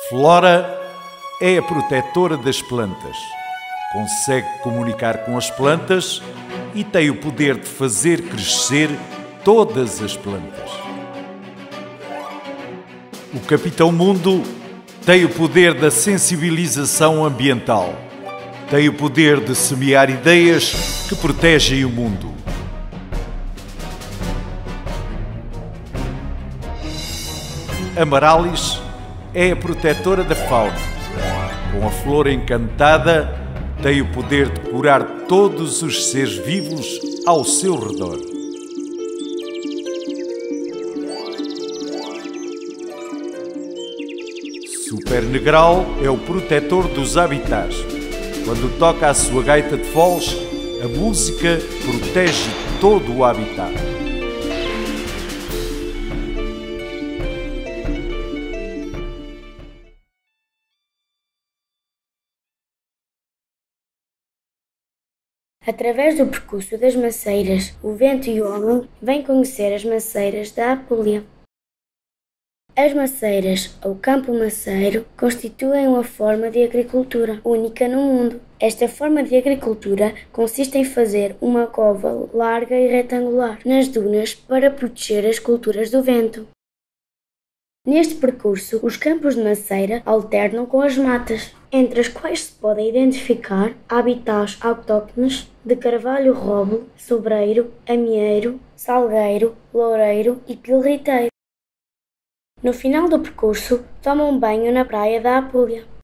Flora é a protetora das plantas. Consegue comunicar com as plantas e tem o poder de fazer crescer todas as plantas. O Capitão Mundo tem o poder da sensibilização ambiental. Tem o poder de semear ideias que protegem o mundo. Amarallis é a protetora da fauna. Com a flor encantada, tem o poder de curar todos os seres vivos ao seu redor. Super Negral é o protetor dos habitats. Quando toca a sua gaita de foles, a música protege todo o habitat. Através do percurso das maceiras, o vento e o homem vêm conhecer as maceiras da Apulia. As maceiras, ou campo maceiro, constituem uma forma de agricultura única no mundo. Esta forma de agricultura consiste em fazer uma cova larga e retangular nas dunas para proteger as culturas do vento. Neste percurso, os campos de maceira alternam com as matas, entre as quais se podem identificar habitats autóctones de carvalho-roble, sobreiro, amieiro, salgueiro, loureiro e pilriteiro. No final do percurso, tomam banho na praia da Apulia.